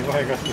前がする。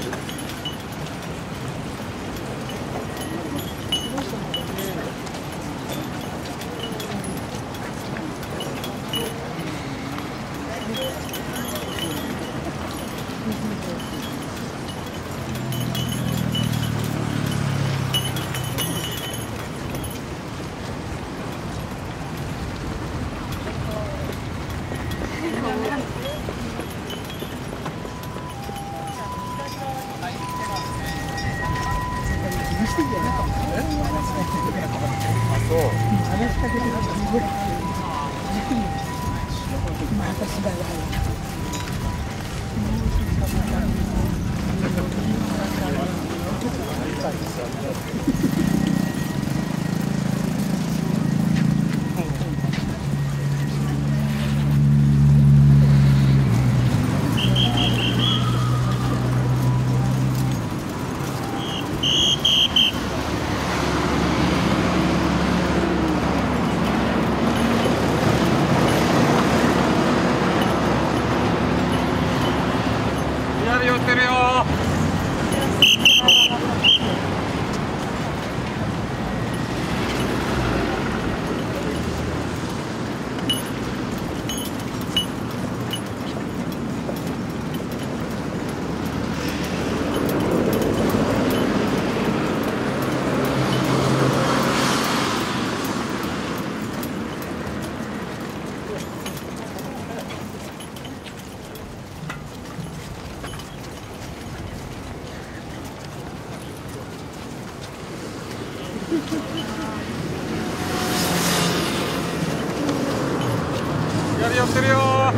左寄ってるよー。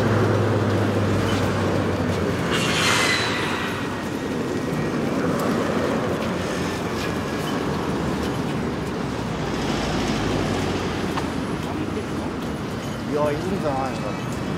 いや、いいんじゃないの。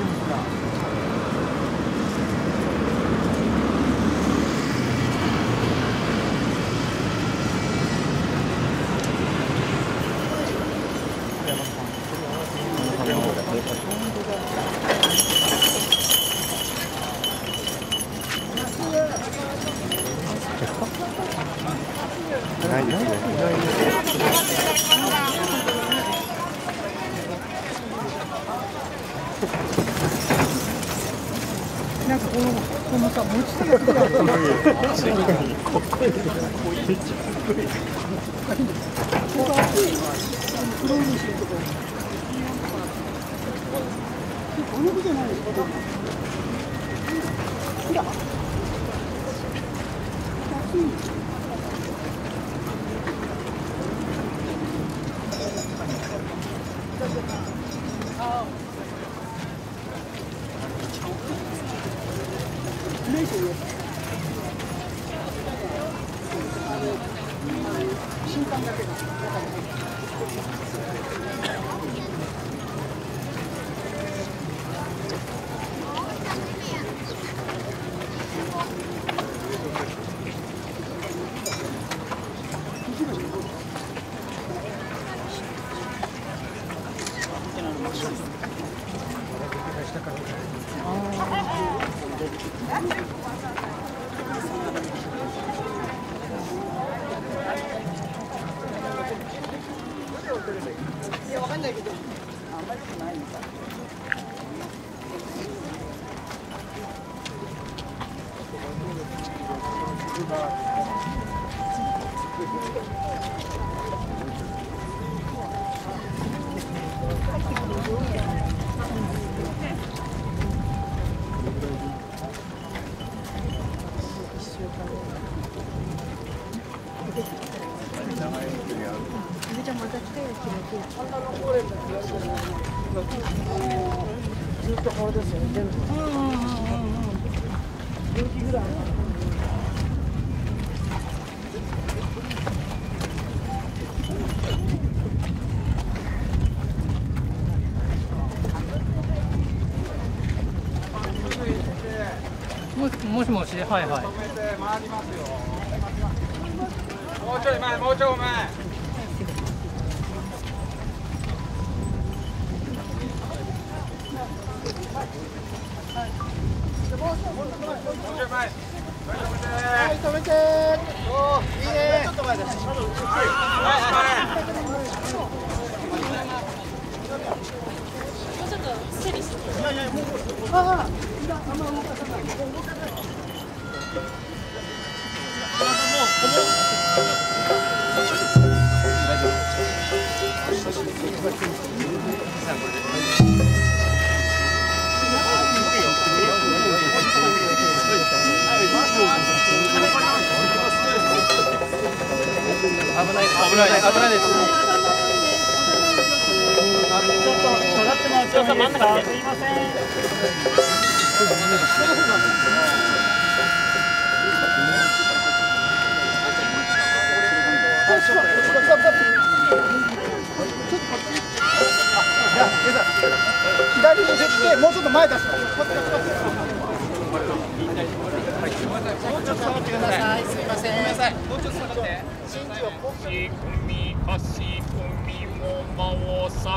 ないですね。 なんかこのさ、持ち手がすごい。新刊だけど。いや、わかんないけど、あんまりことないのか。じゃあまた来てよ、ずっとこれですよね、全部。4機ぐらい。 もしもし、はいはい。 止めて回りますよ。もうちょい前、もうちょい前。もうちょい前。 危ないです。 ちょっと下がってもらってもいいですか。すいません。 左に出てもうちょっと前出す。 もうちょっと下がってください。すみません。ごめんなさい。もうちょっと下がって。 足組も回さ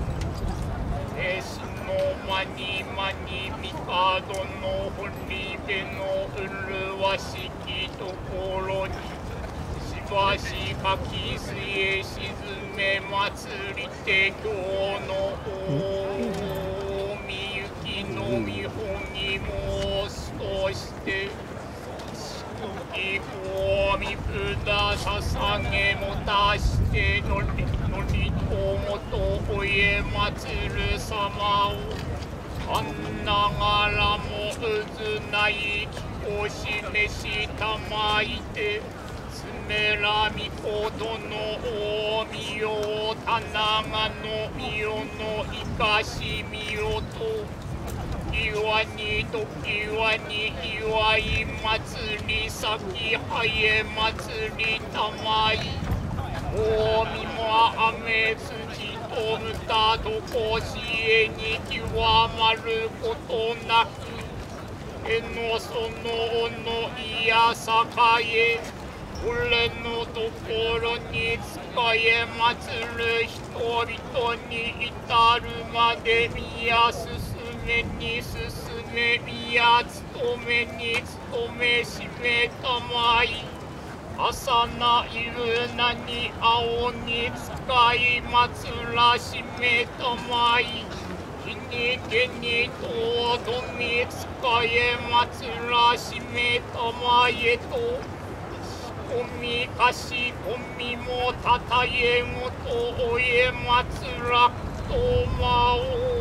のまにまにみかどの堀部の麗しきところにしばしかき水へ沈め祭りて今日の大みゆきの見本に申すとしていこみふだ捧げも出してのりともとおえ祭る様をあんながらもうずない気を示したまいてつめらみことの大みよ棚がのみよのいかしみよと岩に祝い祭り先はえ祭りたまい大見も雨辻と歌と甲子園に極まることなくえのそののいやさかえ俺のところに仕え祭る人々に至るまでみや進に進めみや勤めに勤めしめたまい朝ないるなに青に使い祭らしめたまい日に毛にとどみ使え祭らしめたまえと仕込みかし込みもたたえごとおえ祭らくとまお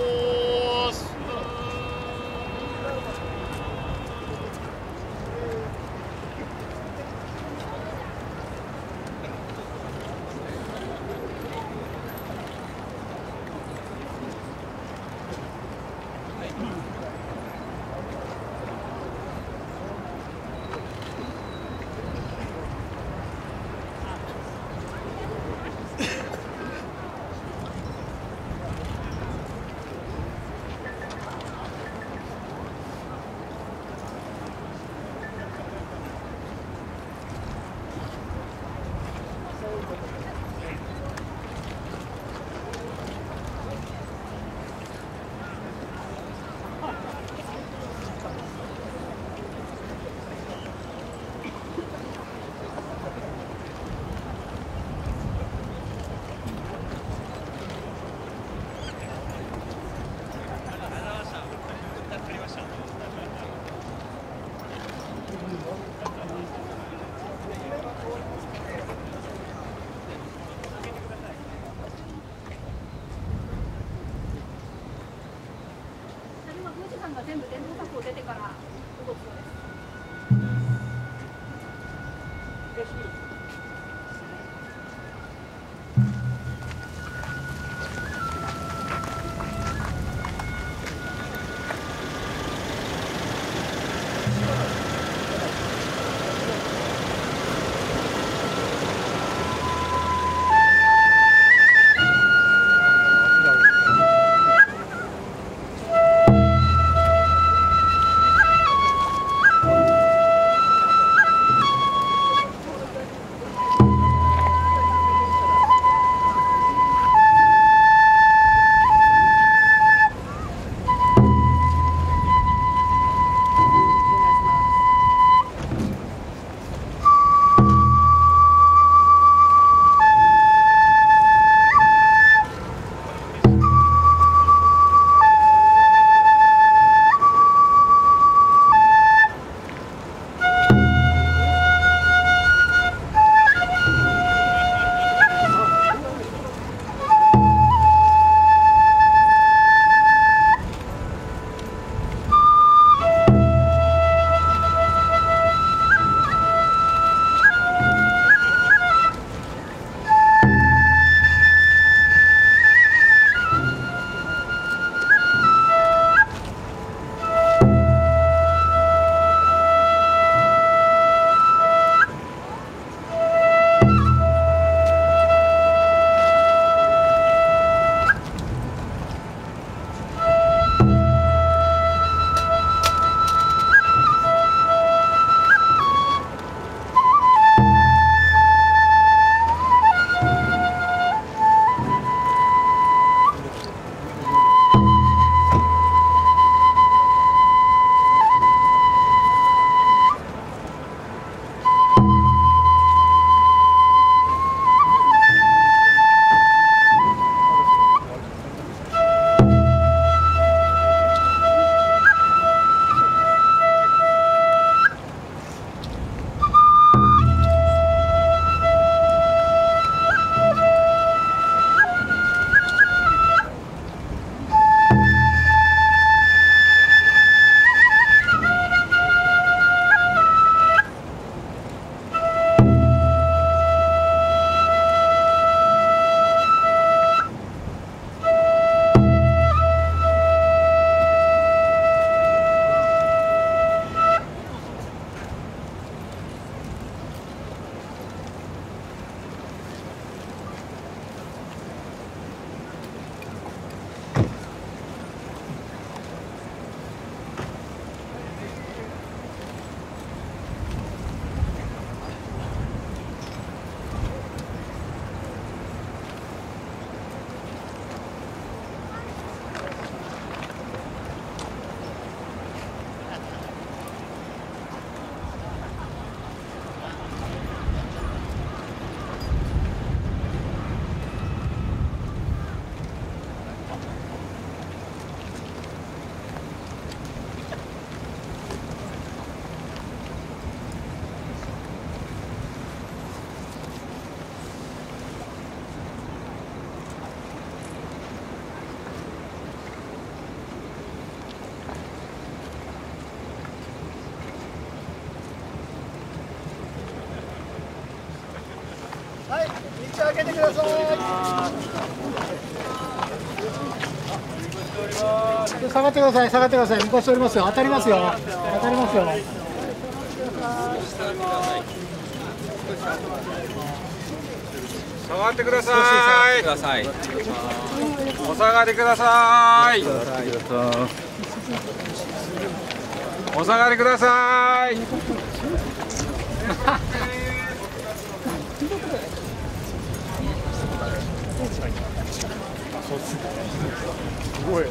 全部電動柵を出てから動くそうです。 けてください。 下がってください、下がってください。向こうしておりますよ。当たりますよ。当たりますよ。 下がってください。お下がりください。お下がりください。すごい。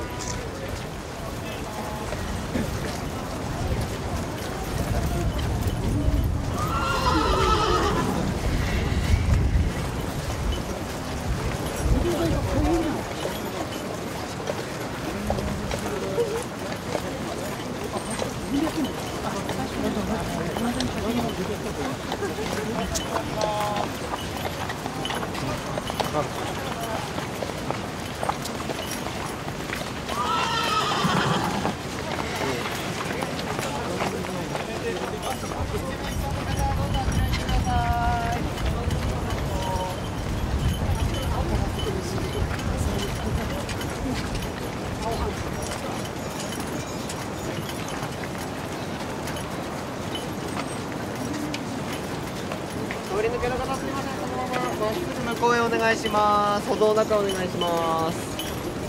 通り抜けの方すみません、そのまままっすぐ向こうへお願いします。歩道の中お願いします。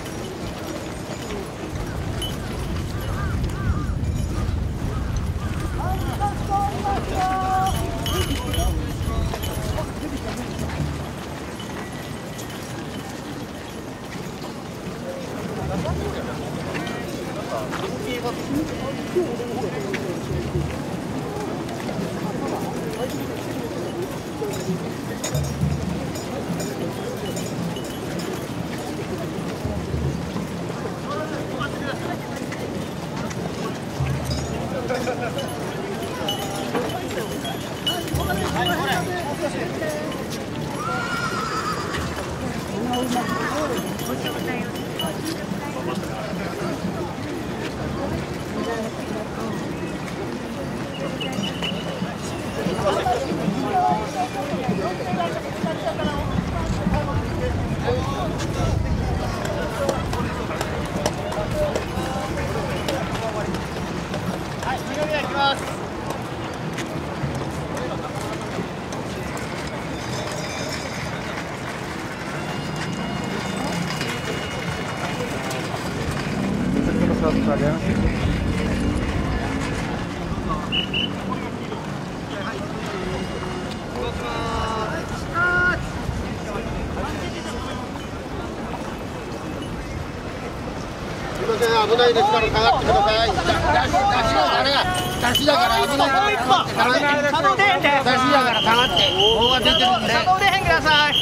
危ないですから下がってください。出しだから危ない。出しだから下がって。棒が出てるんで。 車道でへんください。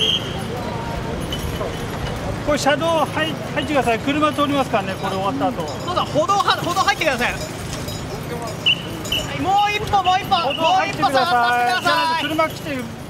これ車道入ってください。車通りますからね。これ終わった後。 そうだ、歩道入ってください。もう一歩、もう一歩、 歩道入ってください。 下がってください。 車来て